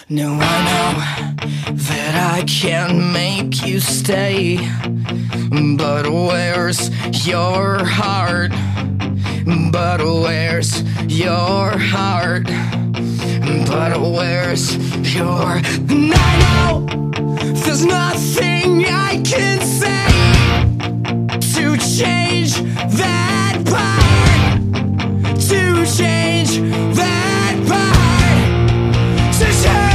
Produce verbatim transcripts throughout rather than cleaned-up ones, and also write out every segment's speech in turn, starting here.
No, I know that I can't make you stay, but where's your heart? But where's your heart? But where's your... And I know there's nothing I can say to change that part, to change that part, to change.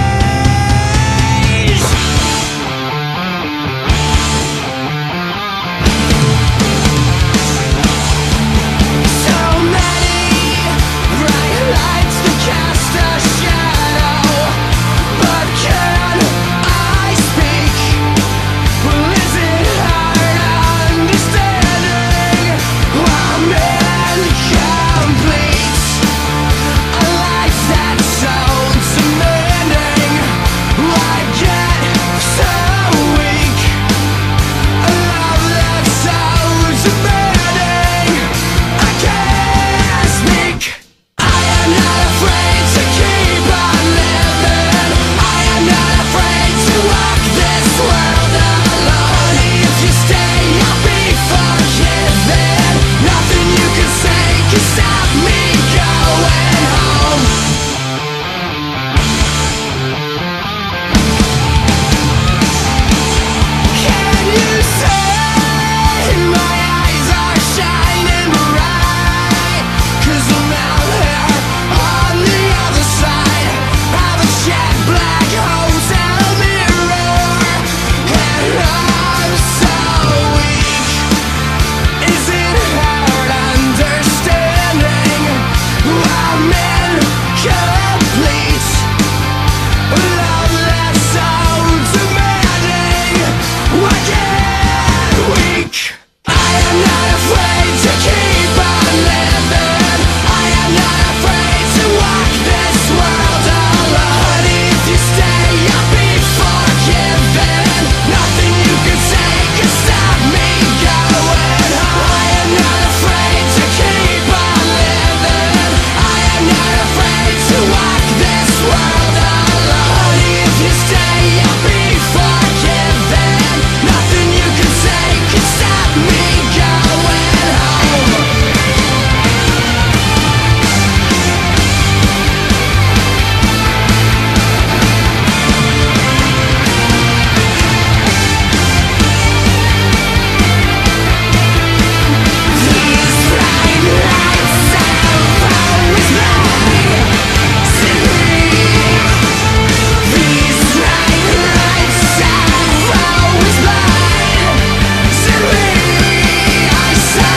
So many bright lights to cast a shadow, but can I speak? Well, is it hard understanding I'm incomplete? A life that's so demanding, I get so weak. A love that's so demanding, I can't speak. I am not afraid to keep on living. I am not afraid to walk this world alone. If you stay, I'll be forgiven. Nothing you can say can stop me going home. Can you say my eyes are shining bright? 'Cause I'm out here on the other side of a jet black hotel mirror, and I'm so weak. Is it hard understanding I'm incomplete? Love that's so demanding, I get weak. I am not afraid to keep on living. I am not afraid to walk this world alone. If you stay, I'll be forgiven. Nothing you can say can stop me going home. I am not afraid to keep on living. I am not afraid to walk this world alone. If you stay, I'll be forgiven. Nothing you can say can stop me going home. These bright lights have always blinded me. These bright lights have always blinded me. I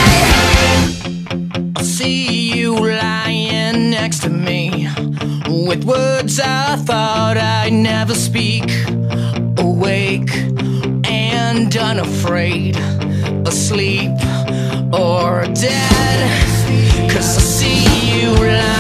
say, I'll see you lying next to me, with words I thought I'd never speak, awake and unafraid, asleep or dead. 'Cause I see you lying